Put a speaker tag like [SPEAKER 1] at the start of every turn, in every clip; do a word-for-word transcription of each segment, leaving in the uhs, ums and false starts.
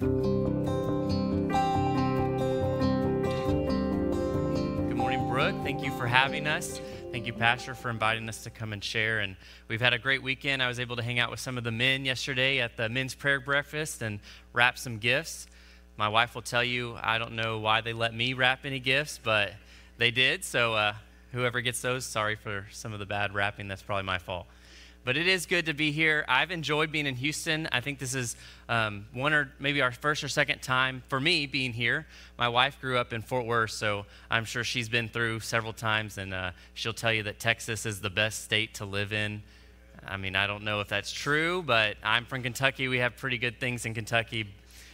[SPEAKER 1] Good morning, Brooke. Thank you for having us. Thank you, Pastor, for inviting us to come and share. And we've had a great weekend. I was able to hang out with some of the men yesterday at the men's prayer breakfast and wrap some gifts. My wife will tell you, I don't know why they let me wrap any gifts, but they did. So uh, whoever gets those, sorry for some of the bad wrapping. That's probably my fault. But it is good to be here. I've enjoyed being in Houston. I think this is um, one or maybe our first or second time for me being here. My wife grew up in Fort Worth, so I'm sure she's been through several times, and uh, she'll tell you that Texas is the best state to live in. I mean, I don't know if that's true, but I'm from Kentucky. We have pretty good things in Kentucky.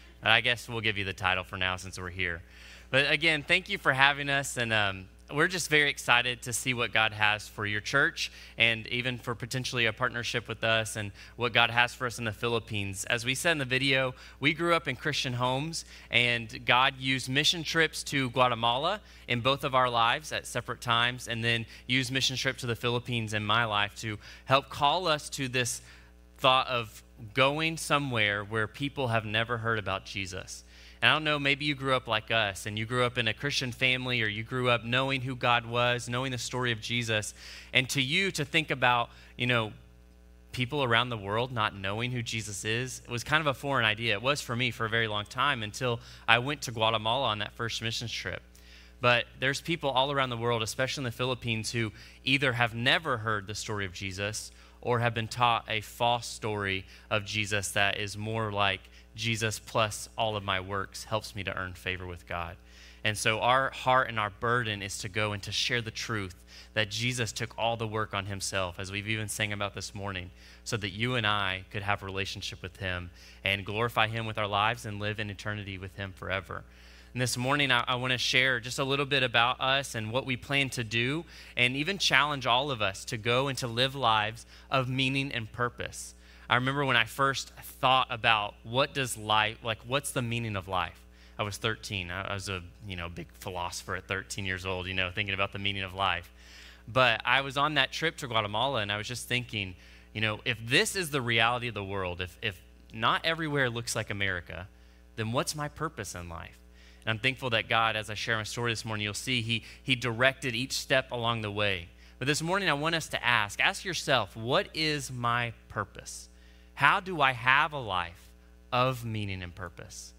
[SPEAKER 1] I guess we'll give you the title for now since we're here. But again, thank you for having us, and um, we're just very excited to see what God has for your church and even for potentially a partnership with us and what God has for us in the Philippines. As we said in the video, we grew up in Christian homes, and God used mission trips to Guatemala in both of our lives at separate times, and then used mission trip to the Philippines in my life to help call us to this thought of going somewhere where people have never heard about Jesus. And I don't know, maybe you grew up like us and you grew up in a Christian family, or you grew up knowing who God was, knowing the story of Jesus. And to you to think about, you know, people around the world not knowing who Jesus is, it was kind of a foreign idea. It was for me for a very long time until I went to Guatemala on that first missions trip. But there's people all around the world, especially in the Philippines, who either have never heard the story of Jesus or have been taught a false story of Jesus that is more like Jesus plus all of my works helps me to earn favor with God. And so our heart and our burden is to go and to share the truth that Jesus took all the work on himself, as we've even sang about this morning, so that you and I could have a relationship with him and glorify him with our lives and live in eternity with him forever. And this morning, I, I want to share just a little bit about us and what we plan to do, and even challenge all of us to go and to live lives of meaning and purpose. I remember when I first thought about what does life, like what's the meaning of life? I was thirteen. I was a, you know, big philosopher at thirteen years old, you know, thinking about the meaning of life. But I was on that trip to Guatemala, and I was just thinking, you know, if this is the reality of the world, if if not everywhere looks like America, then what's my purpose in life? And I'm thankful that God, as I share my story this morning, you'll see he he directed each step along the way. But this morning, I want us to ask, ask yourself, what is my purpose? How do I have a life of meaning and purpose?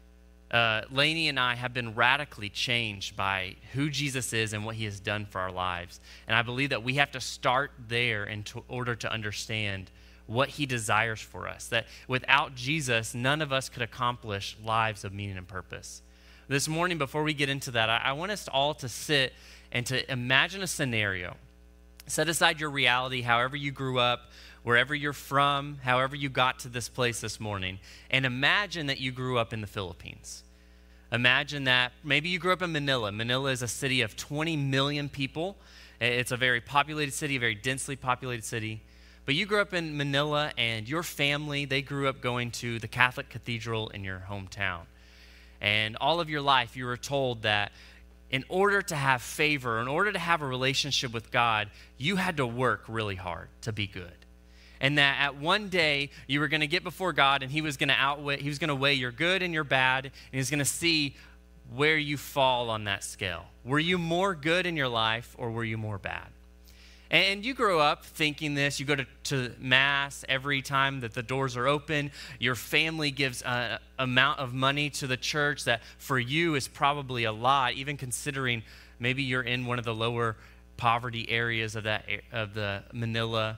[SPEAKER 1] Uh, Lainey and I have been radically changed by who Jesus is and what he has done for our lives. And I believe that we have to start there in to, order to understand what he desires for us. That without Jesus, none of us could accomplish lives of meaning and purpose. This morning, before we get into that, I, I want us all to sit and to imagine a scenario. Set aside your reality, however you grew up, wherever you're from, however you got to this place this morning, and imagine that you grew up in the Philippines. Imagine that maybe you grew up in Manila. Manila is a city of twenty million people. It's a very populated city, a very densely populated city. But you grew up in Manila, and your family, they grew up going to the Catholic cathedral in your hometown. And all of your life, you were told that in order to have favor, in order to have a relationship with God, you had to work really hard to be good. And that at one day you were going to get before God, and he was going to outweigh, he was going to weigh your good and your bad, and he was going to see where you fall on that scale. Were you more good in your life, or were you more bad? And you grow up thinking this. You go to, to Mass every time that the doors are open. Your family gives an amount of money to the church that for you is probably a lot, even considering maybe you're in one of the lower poverty areas of that of the Manila.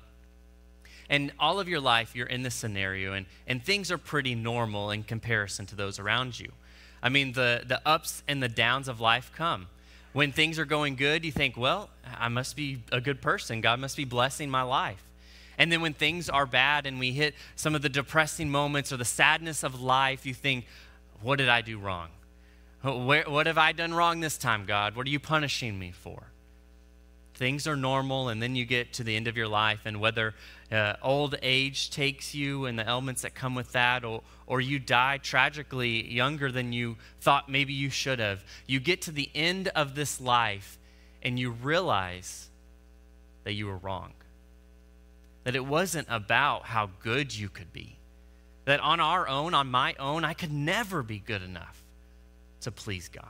[SPEAKER 1] And all of your life, you're in this scenario, and, and things are pretty normal in comparison to those around you. I mean, the, the ups and the downs of life come. When things are going good, you think, well, I must be a good person. God must be blessing my life. And then when things are bad and we hit some of the depressing moments or the sadness of life, you think, what did I do wrong? Where, what have I done wrong this time, God? What are you punishing me for? Things are normal, and then you get to the end of your life, and whether uh, old age takes you and the elements that come with that, or, or you die tragically younger than you thought maybe you should have, you get to the end of this life, and you realize that you were wrong. That it wasn't about how good you could be, That on our own, on my own, I could never be good enough to please God.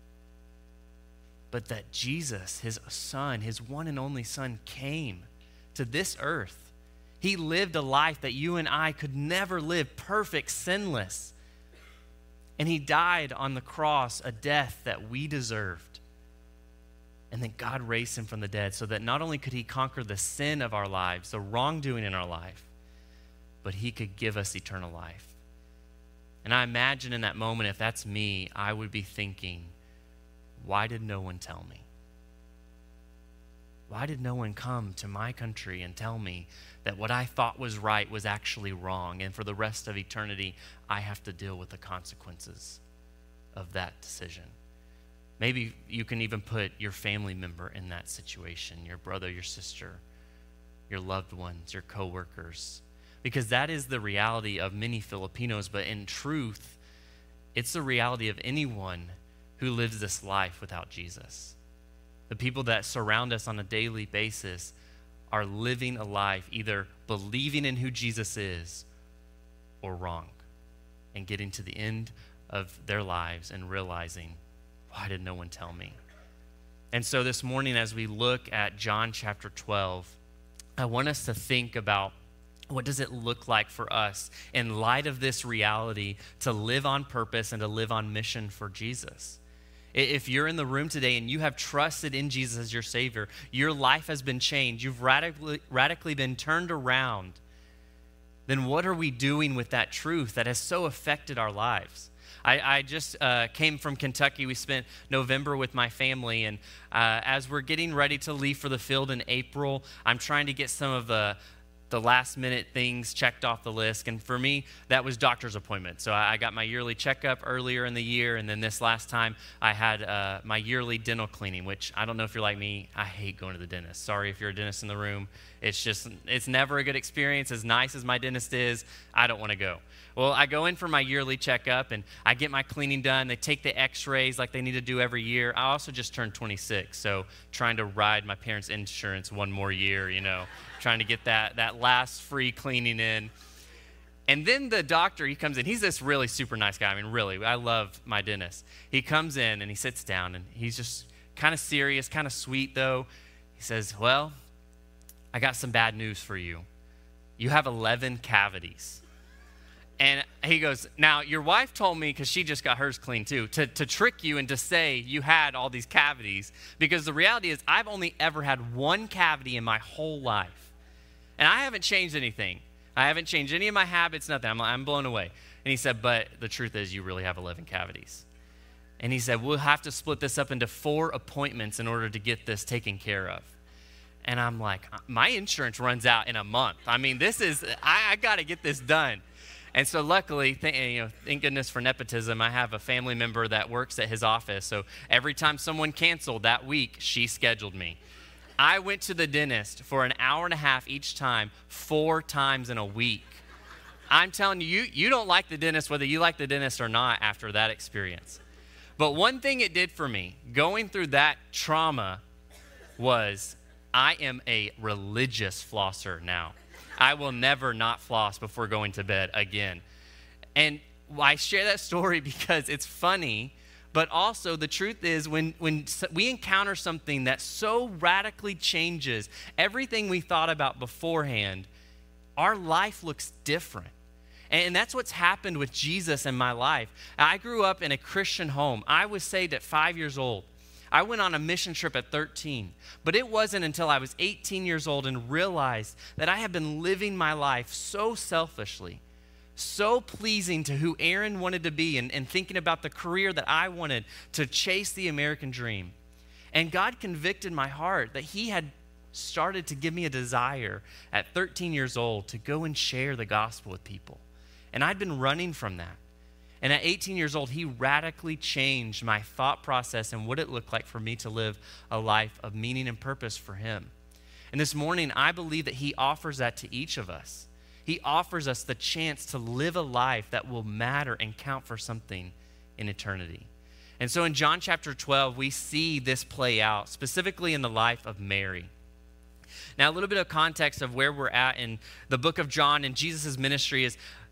[SPEAKER 1] But that Jesus, his son, his one and only son, came to this earth. He lived a life that you and I could never live, perfect, sinless. And he died on the cross, a death that we deserved. And then God raised him from the dead so that not only could he conquer the sin of our lives, the wrongdoing in our life, but he could give us eternal life. And I imagine in that moment, if that's me, I would be thinking, why did no one tell me? Why did no one come to my country and tell me that what I thought was right was actually wrong, and for the rest of eternity, I have to deal with the consequences of that decision? Maybe you can even put your family member in that situation, your brother, your sister, your loved ones, your coworkers, because that is the reality of many Filipinos, but in truth, it's the reality of anyone who lives this life without Jesus. The people that surround us on a daily basis are living a life either believing in who Jesus is or wrong, and getting to the end of their lives and realizing, why did no one tell me? And so this morning, as we look at John chapter twelve, I want us to think about, what does it look like for us in light of this reality to live on purpose and to live on mission for Jesus? If you're in the room today and you have trusted in Jesus as your Savior, your life has been changed, you've radically, radically been turned around, then what are we doing with that truth that has so affected our lives? I, I just uh, came from Kentucky. We spent November with my family, and uh, as we're getting ready to leave for the field in April, I'm trying to get some of the the last minute things checked off the list. And for me, that was doctor's appointment. So I got my yearly checkup earlier in the year. And then this last time I had uh, my yearly dental cleaning, which I don't know if you're like me. I hate going to the dentist. Sorry if you're a dentist in the room. It's just, it's never a good experience. As nice as my dentist is, I don't want to go. Well, I go in for my yearly checkup and I get my cleaning done. They take the x-rays like they need to do every year. I also just turned twenty-six. So trying to ride my parents' insurance one more year, you know, trying to get that, that last free cleaning in. And then the doctor, he comes in. He's this really super nice guy. I mean, really, I love my dentist. He comes in and he sits down and he's just kind of serious, kind of sweet though. He says, well, I got some bad news for you. You have eleven cavities. And he goes, now, your wife told me, because she just got hers cleaned too, to, to trick you and to say you had all these cavities. Because the reality is I've only ever had one cavity in my whole life. And I haven't changed anything. I haven't changed any of my habits, nothing. I'm, I'm blown away. And he said, but the truth is you really have eleven cavities. And he said, we'll have to split this up into four appointments in order to get this taken care of. And I'm like, my insurance runs out in a month. I mean, this is, I, I got to get this done. And so luckily, th- you know, thank goodness for nepotism, I have a family member that works at his office. So every time someone canceled that week, she scheduled me. I went to the dentist for an hour and a half each time, four times in a week. I'm telling you, you, you don't like the dentist, whether you like the dentist or not, after that experience. But one thing it did for me, going through that trauma, was I am a religious flosser now. I will never not floss before going to bed again. And I share that story because it's funny, but also the truth is when, when we encounter something that so radically changes everything we thought about beforehand, our life looks different. And that's what's happened with Jesus in my life. I grew up in a Christian home. I was saved at five years old. I went on a mission trip at thirteen, but it wasn't until I was eighteen years old and realized that I had been living my life so selfishly, so pleasing to who Aaron wanted to be, and, and thinking about the career that I wanted to chase the American dream. And God convicted my heart that he had started to give me a desire at thirteen years old to go and share the gospel with people. And I'd been running from that. And at eighteen years old, he radically changed my thought process and what it looked like for me to live a life of meaning and purpose for him. And this morning, I believe that he offers that to each of us. He offers us the chance to live a life that will matter and count for something in eternity. And so in John chapter twelve, we see this play out, specifically in the life of Mary. Now, a little bit of context of where we're at in the book of John and Jesus' ministry is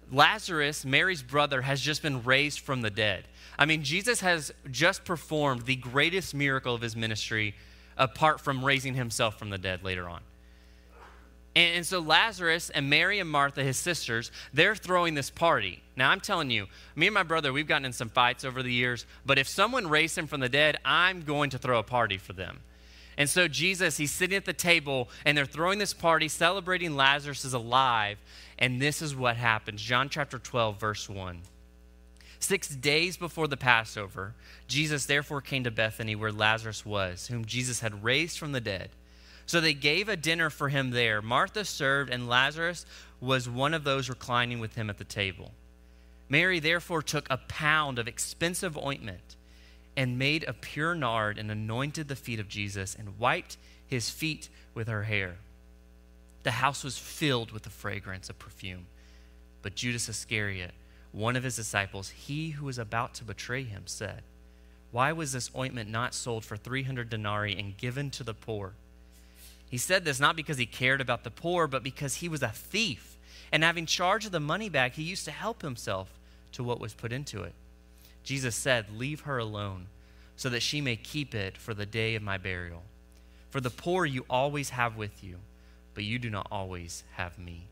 [SPEAKER 1] Lazarus, Mary's brother, has just been raised from the dead. I mean, Jesus has just performed the greatest miracle of his ministry apart from raising himself from the dead later on. And, and so Lazarus and Mary and Martha, his sisters, they're throwing this party. Now, I'm telling you, me and my brother, we've gotten in some fights over the years, but if someone raised him from the dead, I'm going to throw a party for them. And so Jesus, he's sitting at the table, and they're throwing this party, celebrating Lazarus is alive, and this is what happens. John chapter twelve, verse one. Six days before the Passover, Jesus therefore came to Bethany where Lazarus was, whom Jesus had raised from the dead. So they gave a dinner for him there. Martha served, and Lazarus was one of those reclining with him at the table. Mary therefore took a pound of expensive ointment and made a pure nard and anointed the feet of Jesus and wiped his feet with her hair. The house was filled with the fragrance of perfume. But Judas Iscariot, one of his disciples, he who was about to betray him, said, "Why was this ointment not sold for three hundred denarii and given to the poor?" He said this not because he cared about the poor, but because he was a thief. And having charge of the money bag, he used to help himself to what was put into it. Jesus said, "Leave her alone, so that she may keep it for the day of my burial. For the poor you always have with you, but you do not always have me."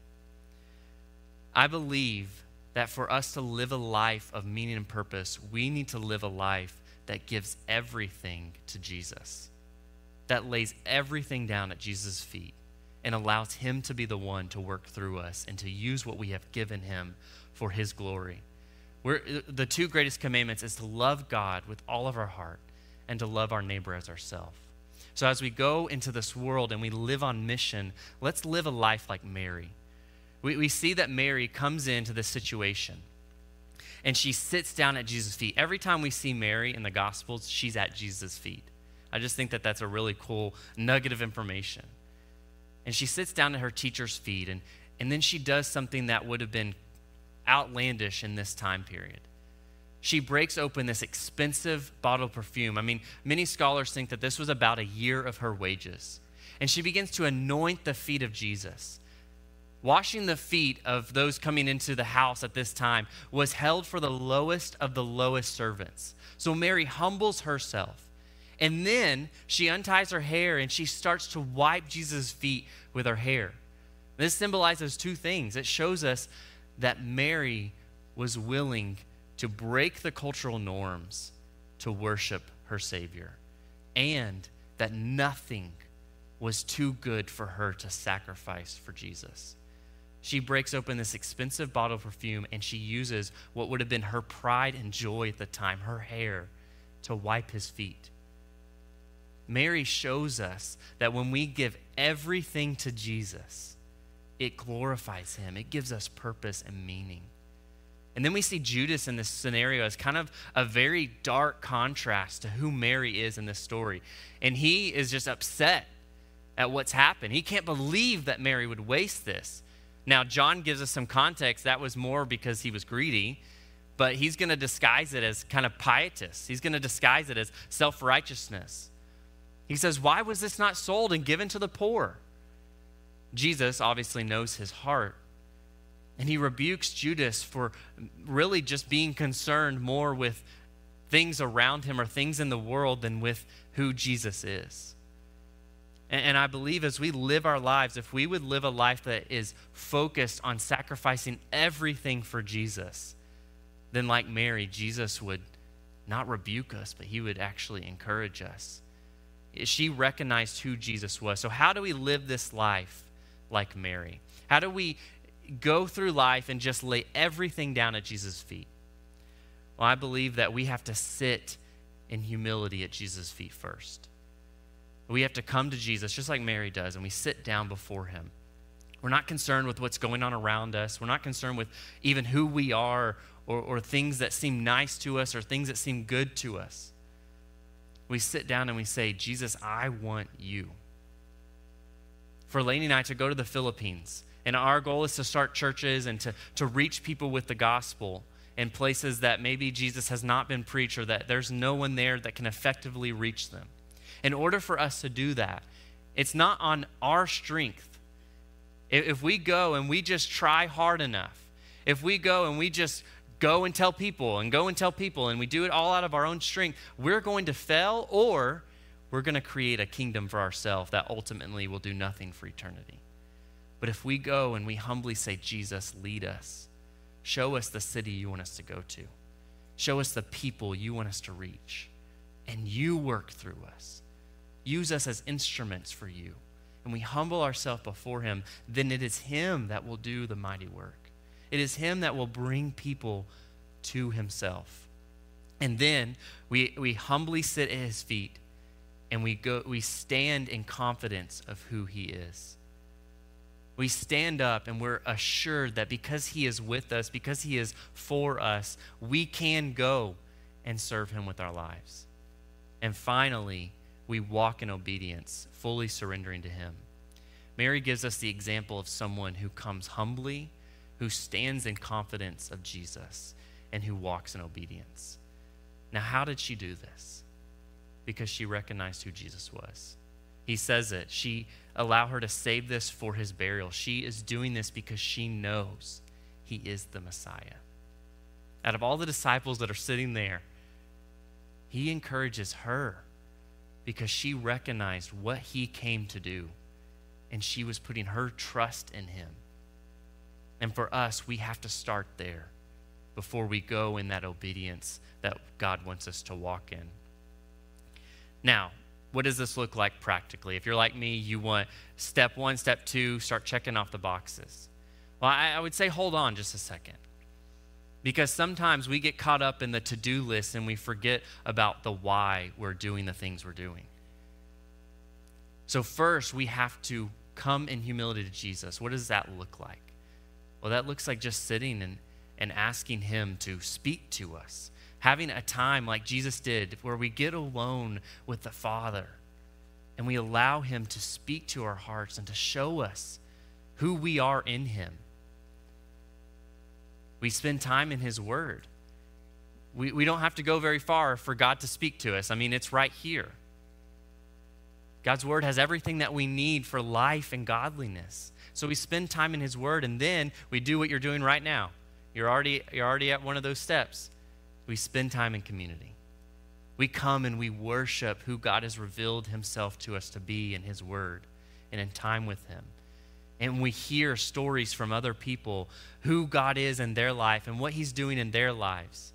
[SPEAKER 1] I believe that for us to live a life of meaning and purpose, we need to live a life that gives everything to Jesus, that lays everything down at Jesus' feet and allows him to be the one to work through us and to use what we have given him for his glory. We're, the two greatest commandments is to love God with all of our heart and to love our neighbor as ourselves. So as we go into this world and we live on mission, let's live a life like Mary. We, we see that Mary comes into this situation and she sits down at Jesus' feet. Every time we see Mary in the Gospels, she's at Jesus' feet. I just think that that's a really cool nugget of information. And she sits down at her teacher's feet, and, and then she does something that would have been outlandish in this time period. She breaks open this expensive bottle of perfume. I mean, many scholars think that this was about a year of her wages. And she begins to anoint the feet of Jesus. Washing the feet of those coming into the house at this time was held for the lowest of the lowest servants. So Mary humbles herself. And then she unties her hair and she starts to wipe Jesus' feet with her hair. This symbolizes two things. It shows us that Mary was willing to break the cultural norms to worship her Savior, and that nothing was too good for her to sacrifice for Jesus. She breaks open this expensive bottle of perfume and she uses what would have been her pride and joy at the time, her hair, to wipe his feet. Mary shows us that when we give everything to Jesus, it glorifies him. It gives us purpose and meaning. And then we see Judas in this scenario as kind of a very dark contrast to who Mary is in this story. And he is just upset at what's happened. He can't believe that Mary would waste this. Now, John gives us some context. That was more because he was greedy, but he's going to disguise it as kind of pietous. He's going to disguise it as self-righteousness. He says, "Why was this not sold and given to the poor?" Jesus obviously knows his heart, and he rebukes Judas for really just being concerned more with things around him or things in the world than with who Jesus is. And, and I believe as we live our lives, if we would live a life that is focused on sacrificing everything for Jesus, then like Mary, Jesus would not rebuke us, but he would actually encourage us. She recognized who Jesus was. So how do we live this life like Mary? How do we go through life and just lay everything down at Jesus' feet? Well, I believe that we have to sit in humility at Jesus' feet first. We have to come to Jesus just like Mary does, and we sit down before him. We're not concerned with what's going on around us. We're not concerned with even who we are or, or things that seem nice to us or things that seem good to us. We sit down and we say, "Jesus, I want you." For Lainey and I to go to the Philippines, and our goal is to start churches and to, to reach people with the gospel in places that maybe Jesus has not been preached or that there's no one there that can effectively reach them. In order for us to do that, it's not on our strength. If we go and we just try hard enough If we go and we just go and tell people and go and tell people and we do it all out of our own strength, we're going to fail, or we're going to create a kingdom for ourselves that ultimately will do nothing for eternity. But if we go and we humbly say, Jesus, lead us. Show us the city you want us to go to. Show us the people you want us to reach. And you work through us. Use us as instruments for you. And we humble ourselves before him, then it is him that will do the mighty work. It is him that will bring people to himself. And then we, we humbly sit at his feet and we go we stand in confidence of who he is. We stand up and we're assured that because he is with us, because he is for us, we can go and serve him with our lives. And finally, we walk in obedience, fully surrendering to him. Mary gives us the example of someone who comes humbly, who stands in confidence of Jesus, and who walks in obedience. Now, how did she do this? Because she recognized who Jesus was. He says it. She allowed her to save this for his burial. She is doing this because she knows he is the Messiah. Out of all the disciples that are sitting there, he encourages her because she recognized what he came to do, and she was putting her trust in him. And for us, we have to start there before we go in that obedience that God wants us to walk in. Now, what does this look like practically? If you're like me, you want step one, step two, start checking off the boxes. Well, I, I would say hold on just a second. Because sometimes we get caught up in the to-do list and we forget about the why we're doing the things we're doing. So first, we have to come in humility to Jesus. What does that look like? Well, that looks like just sitting and, and asking him to speak to us. Having a time like Jesus did where we get alone with the Father and we allow him to speak to our hearts and to show us who we are in him. We spend time in his word. We, we don't have to go very far for God to speak to us. I mean, it's right here. God's word has everything that we need for life and godliness. So we spend time in his word, and then we do what you're doing right now. You're already, you're already at one of those steps. We spend time in community. We come and we worship who God has revealed himself to us to be in his word and in time with him. And we hear stories from other people who God is in their life and what he's doing in their lives.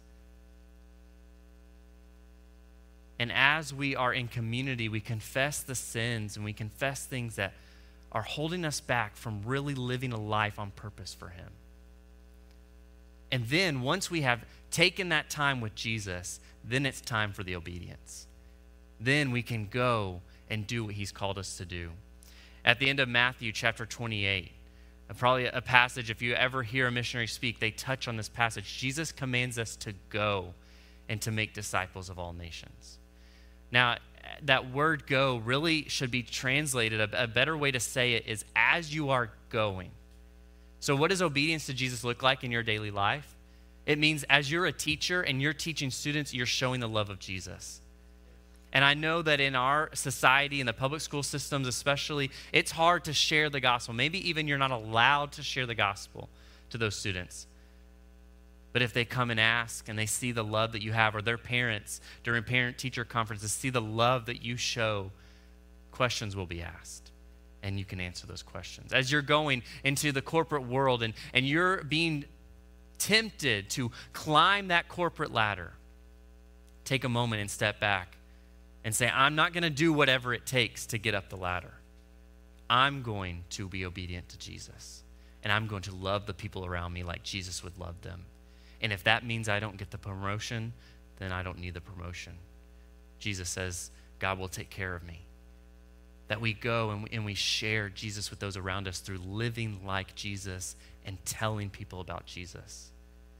[SPEAKER 1] And as we are in community, we confess the sins and we confess things that are holding us back from really living a life on purpose for him. And then once we have taken that time with Jesus, then it's time for the obedience. Then we can go and do what he's called us to do. At the end of Matthew chapter twenty-eight, probably a passage, if you ever hear a missionary speak, they touch on this passage. Jesus commands us to go and to make disciples of all nations. Now, that word go really should be translated. A, a better way to say it is as you are going. So what does obedience to Jesus look like in your daily life? It means as you're a teacher and you're teaching students, you're showing the love of Jesus. And I know that in our society, in the public school systems especially, it's hard to share the gospel. Maybe even you're not allowed to share the gospel to those students. But if they come and ask and they see the love that you have, or their parents during parent-teacher conferences see the love that you show, questions will be asked. And you can answer those questions. As you're going into the corporate world and, and you're being tempted to climb that corporate ladder, take a moment and step back and say, I'm not going to do whatever it takes to get up the ladder. I'm going to be obedient to Jesus. And I'm going to love the people around me like Jesus would love them. And if that means I don't get the promotion, then I don't need the promotion. Jesus says, God will take care of me. That we go and we, and we share Jesus with those around us through living like Jesus and telling people about Jesus.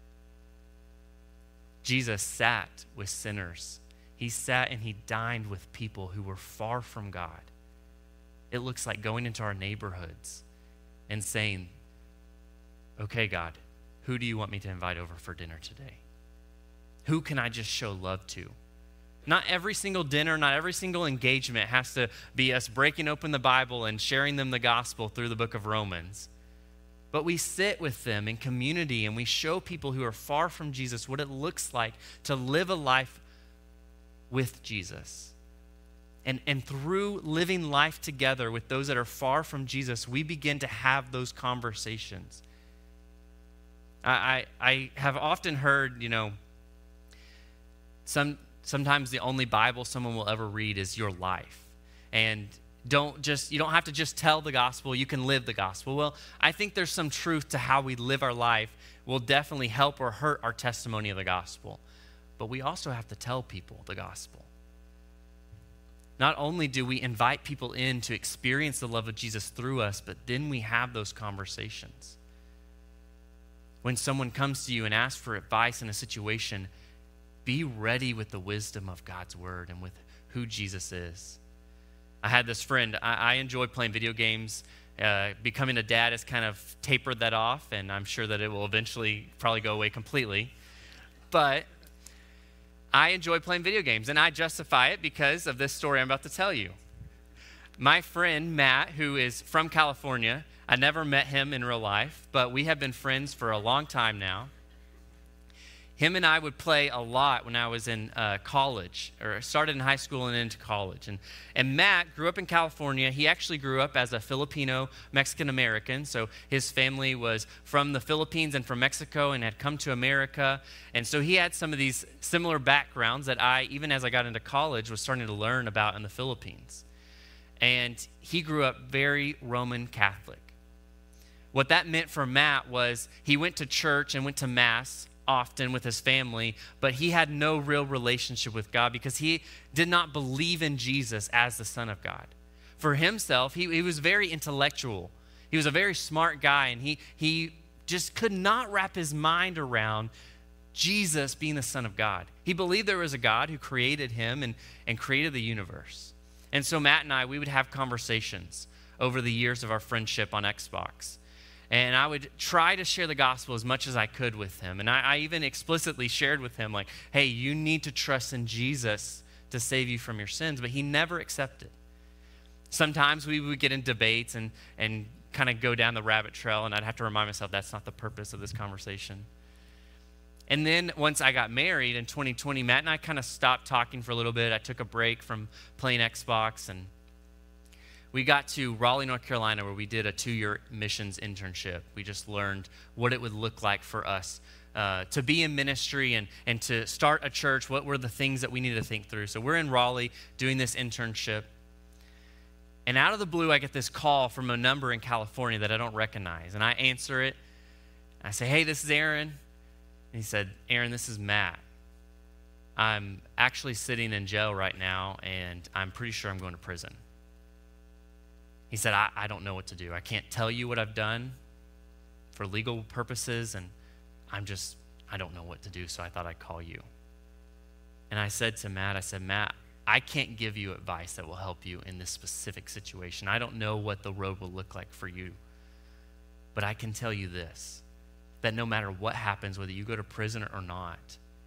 [SPEAKER 1] Jesus sat with sinners. He sat and he dined with people who were far from God. It looks like going into our neighborhoods and saying, okay, God, who do you want me to invite over for dinner today? Who can I just show love to? Not every single dinner, not every single engagement has to be us breaking open the Bible and sharing them the gospel through the book of Romans. but we sit with them in community and we show people who are far from Jesus what it looks like to live a life with Jesus. And, and through living life together with those that are far from Jesus, we begin to have those conversations. I, I, I have often heard, you know, some sometimes the only Bible someone will ever read is your life. And don't just, you don't have to just tell the gospel, you can live the gospel. Well, I think there's some truth to how we live our life will definitely help or hurt our testimony of the gospel. But we also have to tell people the gospel. Not only do we invite people in to experience the love of Jesus through us, but then we have those conversations. When someone comes to you and asks for advice in a situation, be ready with the wisdom of God's word and with who Jesus is. I had this friend, I, I enjoy playing video games. Uh, becoming a dad has kind of tapered that off, and I'm sure that it will eventually probably go away completely. But I enjoy playing video games, and I justify it because of this story I'm about to tell you. My friend, Matt, who is from California, I never met him in real life, but we have been friends for a long time now. Him and I would play a lot when I was in uh, college, or started in high school and into college. And, and Matt grew up in California. He actually grew up as a Filipino Mexican-American. So his family was from the Philippines and from Mexico and had come to America. And so he had some of these similar backgrounds that I, even as I got into college, was starting to learn about in the Philippines. And he grew up very Roman Catholic. What that meant for Matt was he went to church and went to Mass often with his family, but he had no real relationship with God because he did not believe in Jesus as the Son of God. For himself, he, he was very intellectual. He was a very smart guy, and he, he just could not wrap his mind around Jesus being the Son of God. He believed there was a God who created him and, and created the universe. And so Matt and I, we would have conversations over the years of our friendship on Xbox. And I would try to share the gospel as much as I could with him. And I, I even explicitly shared with him, like, hey, you need to trust in Jesus to save you from your sins. But he never accepted. Sometimes we would get in debates and, and kind of go down the rabbit trail, and I'd have to remind myself that's not the purpose of this conversation. And then once I got married in twenty twenty, Matt and I kind of stopped talking for a little bit. I took a break from playing Xbox, and we got to Raleigh, North Carolina, where we did a two-year missions internship. We just learned what it would look like for us uh, to be in ministry and, and to start a church. What were the things that we needed to think through? So we're in Raleigh doing this internship. And out of the blue, I get this call from a number in California that I don't recognize. And I answer it. I say, hey, this is Aaron. And he said, Aaron, this is Matt. I'm actually sitting in jail right now, and I'm pretty sure I'm going to prison. He said, I, I don't know what to do. I can't tell you what I've done for legal purposes, and I'm just, I don't know what to do, so I thought I'd call you. And I said to Matt, I said, Matt, I can't give you advice that will help you in this specific situation. I don't know what the road will look like for you. But I can tell you this, that no matter what happens, whether you go to prison or not,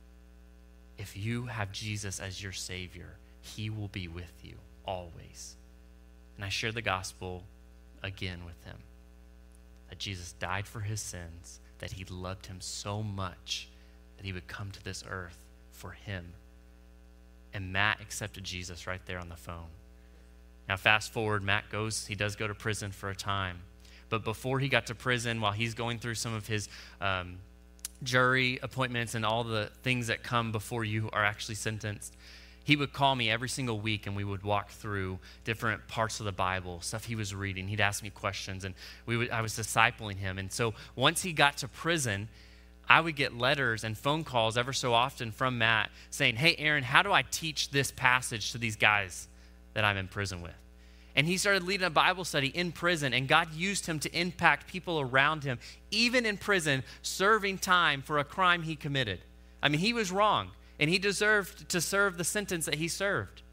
[SPEAKER 1] if you have Jesus as your Savior, he will be with you always. And I shared the gospel again with him, that Jesus died for his sins, that he loved him so much that he would come to this earth for him. And Matt accepted Jesus right there on the phone. Now fast forward, Matt goes, he does go to prison for a time. But before he got to prison, while he's going through some of his um, jury appointments and all the things that come before you are actually sentenced, he would call me every single week, and we would walk through different parts of the Bible, stuff he was reading. He'd ask me questions, and we would, I was discipling him. And so once he got to prison, I would get letters and phone calls ever so often from Matt saying, hey, Aaron, how do I teach this passage to these guys that I'm in prison with? And he started leading a Bible study in prison, and God used him to impact people around him, even in prison, serving time for a crime he committed. I mean, he was wrong. And he deserved to serve the sentence that he served.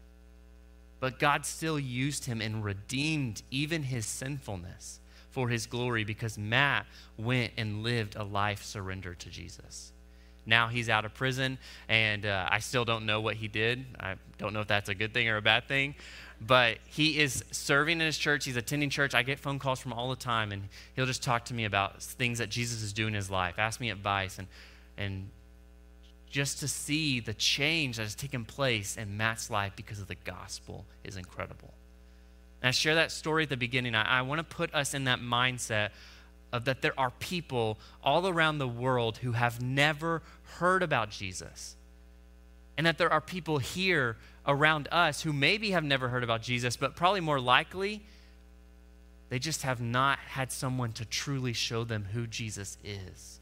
[SPEAKER 1] But God still used him and redeemed even his sinfulness for his glory, because Matt went and lived a life surrendered to Jesus. Now he's out of prison, and uh, I still don't know what he did. I don't know if that's a good thing or a bad thing. but he is serving in his church. He's attending church. I get phone calls from him all the time, and he'll just talk to me about things that Jesus is doing in his life, ask me advice, and and just to see the change that has taken place in Matt's life because of the gospel is incredible. And I share that story at the beginning. I, I want to put us in that mindset of that there are people all around the world who have never heard about Jesus. And that there are people here around us who maybe have never heard about Jesus, but probably more likely, they just have not had someone to truly show them who Jesus is.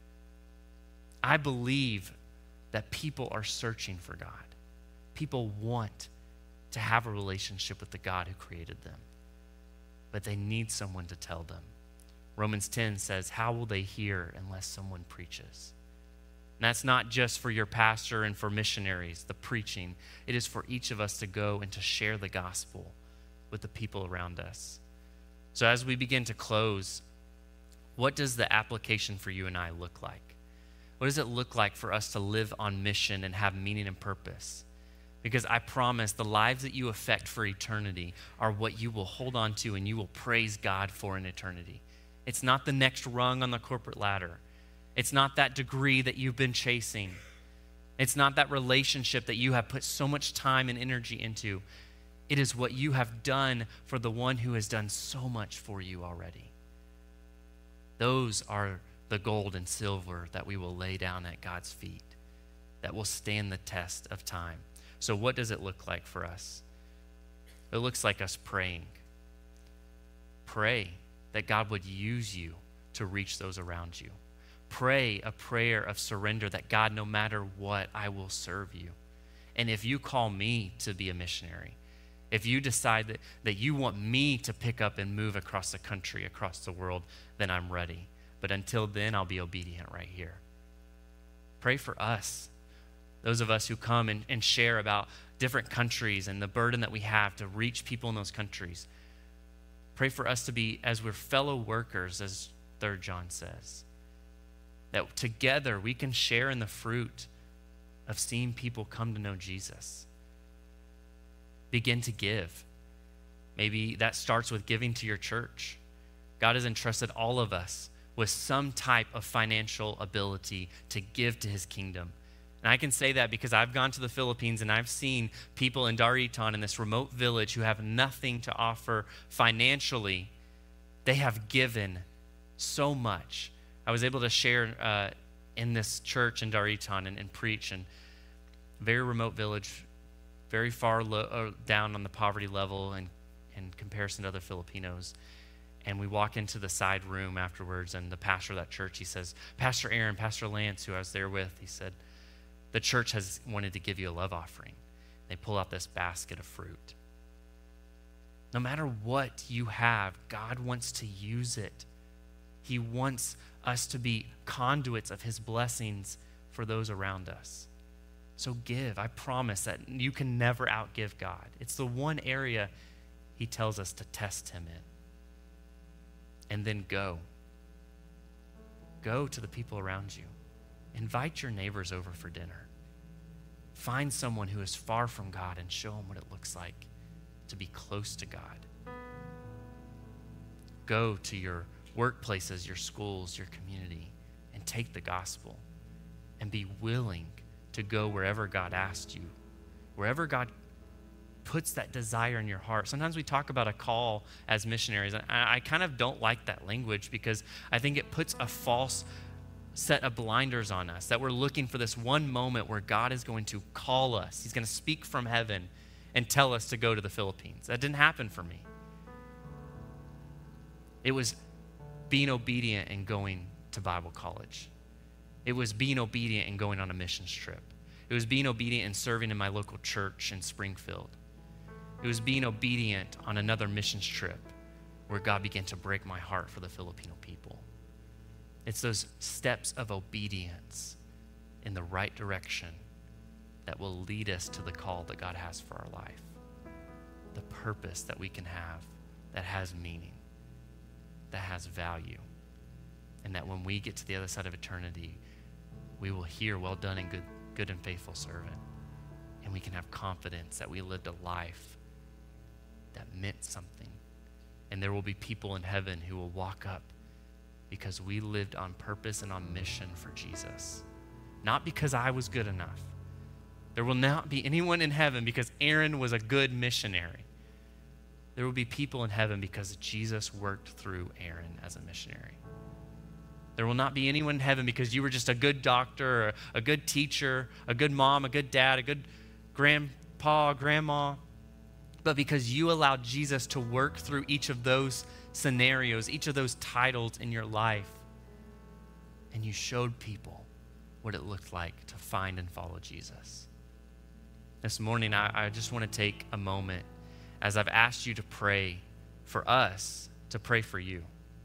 [SPEAKER 1] I believe that people are searching for God. People want to have a relationship with the God who created them, but they need someone to tell them. Romans ten says, how will they hear unless someone preaches? And that's not just for your pastor and for missionaries, the preaching. It is for each of us to go and to share the gospel with the people around us. So as we begin to close, what does the application for you and I look like? What does it look like for us to live on mission and have meaning and purpose? Because I promise the lives that you affect for eternity are what you will hold on to and you will praise God for in eternity. It's not the next rung on the corporate ladder. It's not that degree that you've been chasing. It's not that relationship that you have put so much time and energy into. It is what you have done for the one who has done so much for you already. Those are the gold and silver that we will lay down at God's feet, that will stand the test of time. So what does it look like for us? It looks like us praying. Pray that God would use you to reach those around you. Pray a prayer of surrender that God, no matter what, I will serve you. And if you call me to be a missionary, if you decide that, that you want me to pick up and move across the country, across the world, then I'm ready. But until then, I'll be obedient right here. Pray for us, those of us who come and, and share about different countries and the burden that we have to reach people in those countries. Pray for us to be, as we're fellow workers, as Third John says, that together we can share in the fruit of seeing people come to know Jesus. Begin to give. Maybe that starts with giving to your church. God has entrusted all of us with some type of financial ability to give to his kingdom. And I can say that because I've gone to the Philippines and I've seen people in Daritan, in this remote village, who have nothing to offer financially. They have given so much. I was able to share uh, in this church in Daritan and, and preach, and very remote village, very far low, uh, down on the poverty level in, in comparison to other Filipinos. And we walk into the side room afterwards, and the pastor of that church, he says, Pastor Aaron, Pastor Lance, who I was there with, he said, the church has wanted to give you a love offering. They pull out this basket of fruit. No matter what you have, God wants to use it. He wants us to be conduits of his blessings for those around us. So give. I promise that you can never outgive God. It's the one area he tells us to test him in. And then go. Go to the people around you. Invite your neighbors over for dinner. Find someone who is far from God and show them what it looks like to be close to God. Go to your workplaces, your schools, your community, and take the gospel and be willing to go wherever God asked you, wherever God puts that desire in your heart. Sometimes we talk about a call as missionaries. I, I kind of don't like that language because I think it puts a false set of blinders on us, that we're looking for this one moment where God is going to call us. He's going to speak from heaven and tell us to go to the Philippines. That didn't happen for me. It was being obedient and going to Bible college. It was being obedient and going on a missions trip. It was being obedient and serving in my local church in Springfield. It was being obedient on another missions trip where God began to break my heart for the Filipino people. It's those steps of obedience in the right direction that will lead us to the call that God has for our life. The purpose that we can have that has meaning, that has value. And that when we get to the other side of eternity, we will hear, well done and good, good and faithful servant. And we can have confidence that we lived a life that meant something. And there will be people in heaven who will walk up because we lived on purpose and on mission for Jesus. Not because I was good enough. There will not be anyone in heaven because Aaron was a good missionary. There will be people in heaven because Jesus worked through Aaron as a missionary. There will not be anyone in heaven because you were just a good doctor, or a good teacher, a good mom, a good dad, a good grandpa, grandma, but because you allowed Jesus to work through each of those scenarios, each of those titles in your life, and you showed people what it looked like to find and follow Jesus. This morning, I, I just want to take a moment as I've asked you to pray for us, to pray for you.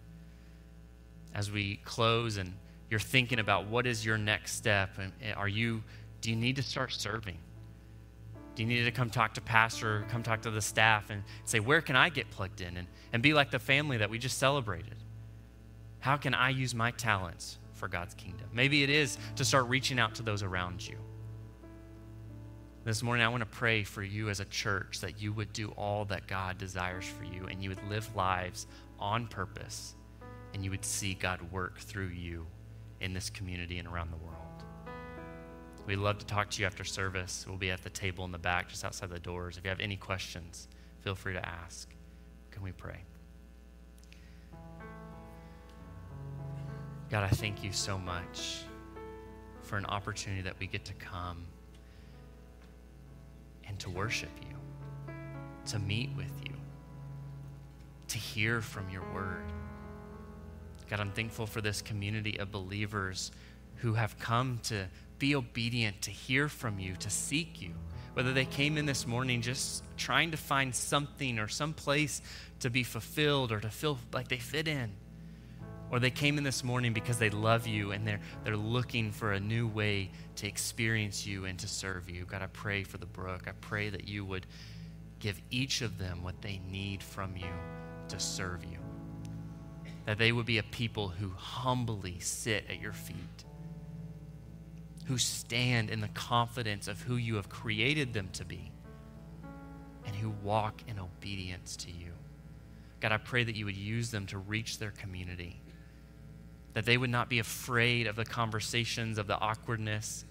[SPEAKER 1] As we close and you're thinking about what is your next step, and are you, do you need to start serving? Do you need to come talk to pastor or come talk to the staff and say, where can I get plugged in? And, and be like the family that we just celebrated. How can I use my talents for God's kingdom? Maybe it is to start reaching out to those around you. This morning, I want to pray for you as a church that you would do all that God desires for you, and you would live lives on purpose, and you would see God work through you in this community and around the world. We'd love to talk to you after service. We'll be at the table in the back, just outside the doors. If you have any questions, feel free to ask. Can we pray? God, I thank you so much for an opportunity that we get to come and to worship you, to meet with you, to hear from your word. God, I'm thankful for this community of believers who have come to be obedient, to hear from you, to seek you. Whether they came in this morning just trying to find something or some place to be fulfilled or to feel like they fit in, or they came in this morning because they love you and they're, they're looking for a new way to experience you and to serve you. God, I pray for the Brook. I pray that you would give each of them what they need from you to serve you. That they would be a people who humbly sit at your feet, who stand in the confidence of who you have created them to be, and who walk in obedience to you. God, I pray that you would use them to reach their community, that they would not be afraid of the conversations, of the awkwardness.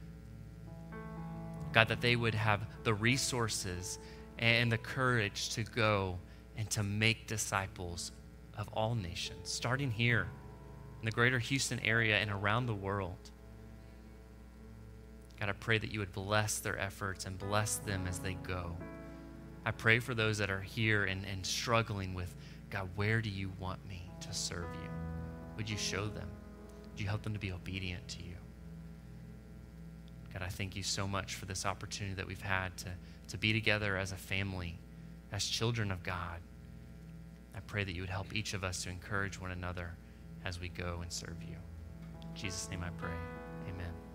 [SPEAKER 1] God, that they would have the resources and the courage to go and to make disciples of all nations, starting here in the greater Houston area and around the world. God, I pray that you would bless their efforts and bless them as they go. I pray for those that are here and, and struggling with, God, where do you want me to serve you? Would you show them? Would you help them to be obedient to you? God, I thank you so much for this opportunity that we've had to, to be together as a family, as children of God. I pray that you would help each of us to encourage one another as we go and serve you. In Jesus' name I pray. Amen.